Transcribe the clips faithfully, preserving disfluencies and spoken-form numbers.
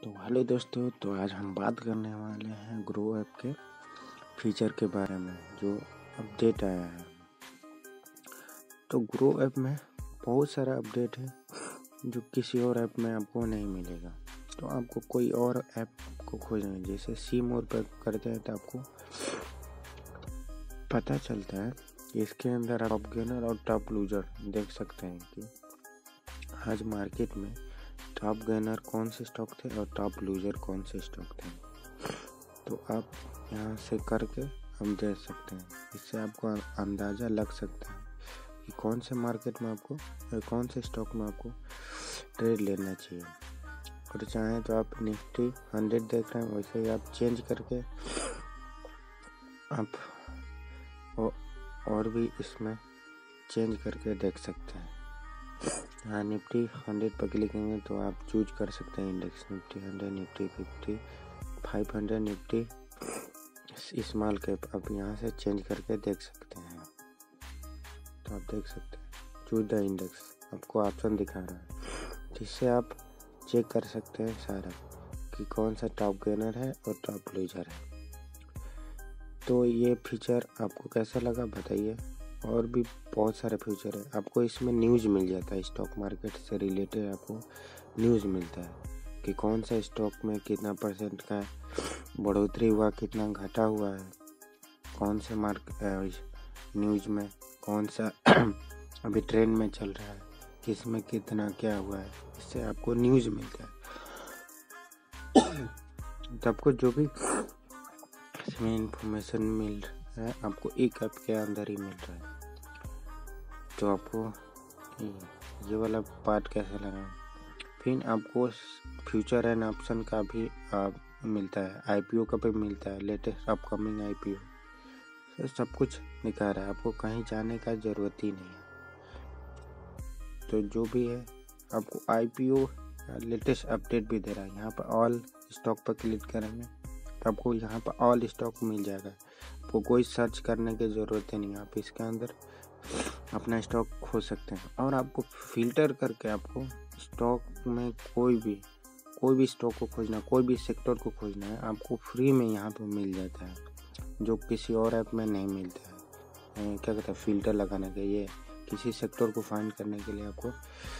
तो हेलो दोस्तों, तो आज हम बात करने वाले हैं ग्रो ऐप के फीचर के बारे में जो अपडेट आया है। तो ग्रो ऐप में बहुत सारा अपडेट है जो किसी और ऐप में आपको नहीं मिलेगा। तो आपको कोई और ऐप को खोजना है, जैसे सी मोर पर करते हैं तो आपको पता चलता है कि इसके अंदर टॉप गेनर और टॉप लूजर देख सकते हैं कि आज मार्केट में टॉप गेनर कौन से स्टॉक थे और टॉप लूजर कौन से स्टॉक थे। तो आप यहाँ से करके हम देख सकते हैं। इससे आपको अंदाज़ा लग सकता है कि कौन से मार्केट में आपको कौन से स्टॉक में आपको ट्रेड लेना चाहिए। और चाहें तो आप निफ्टी हंड्रेड देख रहे हैं, वैसे ही आप चेंज करके आप और भी इसमें चेंज करके देख सकते हैं। हाँ, निफ्टी हंड्रेड पर क्लिक करेंगे तो आप चूज कर सकते हैं index Nifty hundred, Nifty fifty, five hundred, Nifty small cap. आप यहाँ से चेंज करके देख सकते हैं। तो आप देख सकते हैं चूज द इंडेक्स, आपको ऑप्शन दिखा रहा है, जिससे आप चेक कर सकते हैं सारा कि कौन सा टॉप गेनर है और टॉप लूजर है। तो ये फीचर आपको कैसा लगा बताइए। और भी बहुत सारे फीचर है, आपको इसमें न्यूज़ मिल जाता है, स्टॉक मार्केट से रिलेटेड आपको न्यूज़ मिलता है कि कौन सा स्टॉक में कितना परसेंट का बढ़ोतरी हुआ, कितना घटा हुआ है, कौन से मार्केट न्यूज़ में कौन सा अभी ट्रेंड में चल रहा है, किस में कितना क्या हुआ है। इससे आपको न्यूज़ मिलता है। तो आपको जो भी इसमें इंफॉर्मेशन मिल रहा है आपको एक ऐप के अंदर ही मिल रहा है। तो आपको ये वाला पार्ट कैसा लगा। फिर आपको फ्यूचर एंड ऑप्शन का भी आ, मिलता है, आईपीओ का भी मिलता है, लेटेस्ट अपकमिंग आईपीओ, तो सब कुछ दिखा रहा है। आपको कहीं जाने का ज़रूरत ही नहीं है। तो जो भी है आपको आईपीओ लेटेस्ट अपडेट भी दे रहा है। यहाँ पर ऑल स्टॉक पर क्लिक करेंगे तो आपको यहाँ पर ऑल स्टॉक मिल जाएगा। आपको कोई सर्च करने की ज़रूरत ही नहीं, आप इसके अंदर अपना स्टॉक खोज सकते हैं। और आपको फिल्टर करके आपको स्टॉक में कोई भी कोई भी स्टॉक को खोजना, कोई भी सेक्टर को खोजना है, आपको फ्री में यहाँ पे मिल जाता है, जो किसी और ऐप में नहीं मिलता है। क्या कहते हैं, फिल्टर लगाने के लिए किसी सेक्टर को फाइंड करने के लिए आपको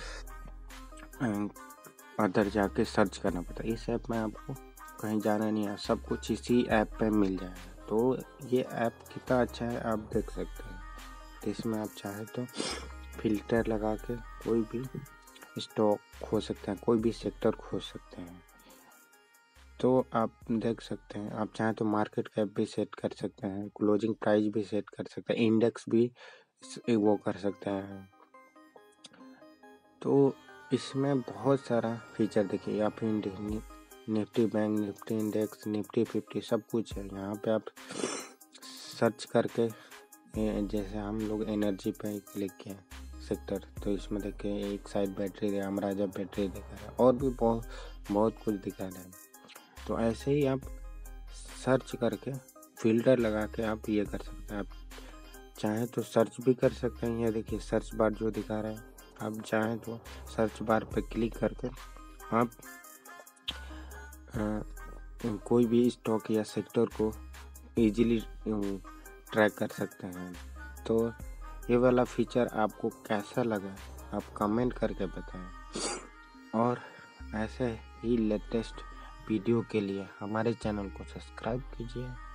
अंदर जाके सर्च करना पड़ता है। इस ऐप में आपको कहीं जाना नहीं है, सब कुछ इसी ऐप पे मिल जाएगा। तो ये ऐप कितना अच्छा है आप देख सकते हैं। तो इसमें आप चाहे तो फिल्टर लगा के कोई भी स्टॉक खोज सकते हैं, कोई भी सेक्टर खोज सकते हैं। तो आप देख सकते हैं, आप चाहें तो मार्केट कैप भी सेट कर सकते हैं, क्लोजिंग प्राइस भी सेट कर सकते हैं, इंडेक्स भी वो कर सकते हैं। तो इसमें बहुत सारा फीचर देखिए, आप Nifty bank, Nifty index, Nifty fifty सब कुछ है। यहाँ पे आप सर्च करके, जैसे हम लोग एनर्जी पे क्लिक किए सेक्टर, तो इसमें देखिए एक साइड बैटरी है, अमराजा बैटरी दिखा रहा है, और भी बहुत बहुत कुछ दिखा रहा है। तो ऐसे ही आप सर्च करके फिल्टर लगा के आप ये कर सकते हैं। आप चाहें तो सर्च भी कर सकते हैं। ये देखिए सर्च बार जो दिखा रहा है, आप चाहें तो सर्च बार पे क्लिक करके आप आ, कोई भी स्टॉक या सेक्टर को इजीली ट्रैक कर सकते हैं। तो ये वाला फीचर आपको कैसा लगा आप कमेंट करके बताएं। और ऐसे ही लेटेस्ट वीडियो के लिए हमारे चैनल को सब्सक्राइब कीजिए।